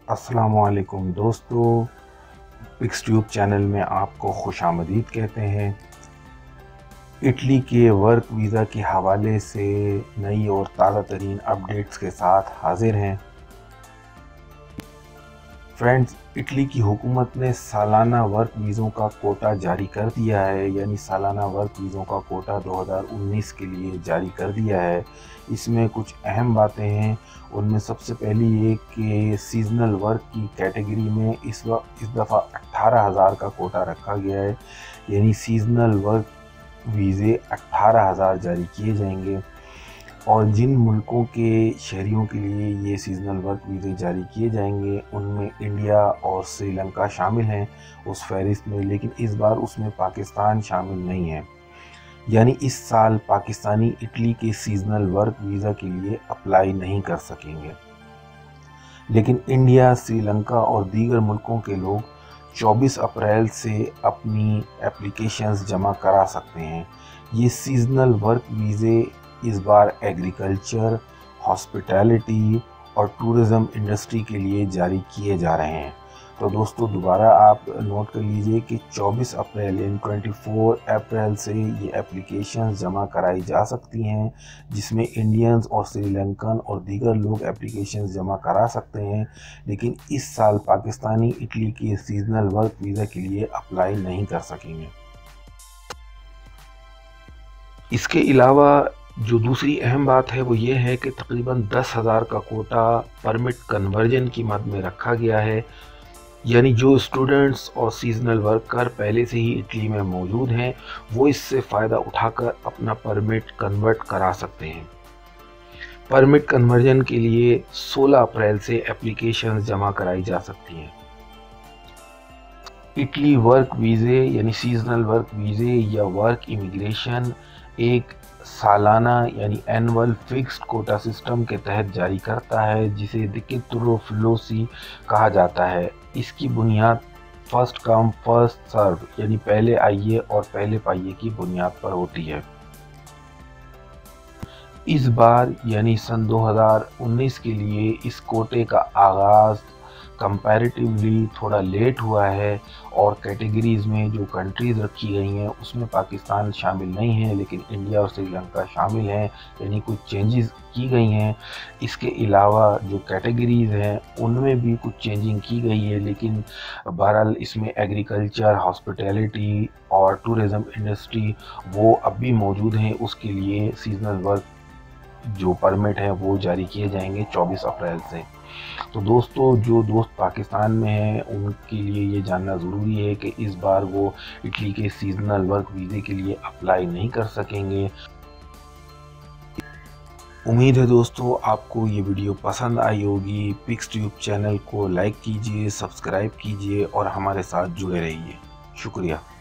अस्सलामुअलैकुम दोस्तों, पिक्सट्यूब चैनल में आपको खुशामदीद कहते हैं। इटली के वर्क वीज़ा के हवाले से नई और ताज़ा तरीन अपडेट्स के साथ हाजिर हैं। फ्रेंड्स, इटली की हुकूमत ने सालाना वर्क वीज़ों का कोटा जारी कर दिया है, यानी सालाना वर्क वीज़ों का कोटा 2019 के लिए जारी कर दिया है। इसमें कुछ अहम बातें हैं। उनमें सबसे पहली ये कि सीजनल वर्क की कैटेगरी में इस दफ़ा 18,000 का कोटा रखा गया है, यानी सीजनल वर्क वीज़े 18,000 जारी किए जाएंगे। और जिन मुल्कों के शहरियों के लिए ये सीजनल वर्क वीज़े जारी किए जाएंगे उनमें इंडिया और श्रीलंका शामिल हैं उस फहरिस्त में, लेकिन इस बार उसमें पाकिस्तान शामिल नहीं है। यानी इस साल पाकिस्तानी इटली के सीजनल वर्क वीज़ा के लिए अप्लाई नहीं कर सकेंगे, लेकिन इंडिया, श्रीलंका और दीगर मुल्कों के लोग 24 अप्रैल से अपनी एप्लीकेशंस जमा करा सकते हैं। ये सीजनल वर्क वीज़े इस बार एग्रीकल्चर, हॉस्पिटैलिटी और टूरिज़्म इंडस्ट्री के लिए जारी किए जा रहे हैं। तो दोस्तों, दोबारा आप नोट कर लीजिए कि 24 अप्रैल यानी 24 अप्रैल से ये एप्लीकेशंस जमा कराई जा सकती हैं, जिसमें इंडियंस और श्रीलंकन और दीगर लोग एप्लीकेशंस जमा करा सकते हैं, लेकिन इस साल पाकिस्तानी इटली के सीजनल वर्क वीज़ा के लिए अप्लाई नहीं कर सकेंगे। इसके अलावा जो दूसरी अहम बात है वो ये है कि तकरीबन 10,000 का कोटा परमिट कन्वर्जन की मद में रखा गया है, यानी जो स्टूडेंट्स और सीजनल वर्कर पहले से ही इटली में मौजूद हैं वो इससे फ़ायदा उठाकर अपना परमिट कन्वर्ट करा सकते हैं। परमिट कन्वर्जन के लिए 16 अप्रैल से एप्लीकेशन जमा कराई जा सकती हैं। इटली वर्क वीज़े यानी सीजनल वर्क वीज़े या वर्क इमिग्रेशन एक सालाना यानी एनुअल फिक्स्ड कोटा सिस्टम के तहत जारी करता है, जिसे दिक्कतुर्रोफ्लोसी कहा जाता है। इसकी बुनियाद फर्स्ट कम फर्स्ट सर्व यानी पहले आइए और पहले पाइए की बुनियाद पर होती है। इस बार यानी सन 2019 के लिए इस कोटे का आगाज़ कंपैरेटिवली थोड़ा लेट हुआ है और कैटेगरीज़ में जो कंट्रीज़ रखी गई हैं उसमें पाकिस्तान शामिल नहीं है, लेकिन इंडिया और श्रीलंका शामिल हैं, यानी कुछ चेंजेस की गई हैं। इसके अलावा जो कैटेगरीज़ हैं उनमें भी कुछ चेंजिंग की गई है, लेकिन बहरहाल इसमें एग्रीकल्चर, हॉस्पिटैलिटी और टूरिज़्म इंडस्ट्री वो अब भी मौजूद हैं। उसके लिए सीजनल वर्क जो परमिट है वो जारी किए जाएंगे 24 अप्रैल से। तो दोस्तों, जो दोस्त पाकिस्तान में हैं उनके लिए ये जानना ज़रूरी है कि इस बार वो इटली के सीजनल वर्क वीज़े के लिए अप्लाई नहीं कर सकेंगे। उम्मीद है दोस्तों आपको ये वीडियो पसंद आई होगी। पिक्सट्यूब चैनल को लाइक कीजिए, सब्सक्राइब कीजिए और हमारे साथ जुड़े रहिए। शुक्रिया।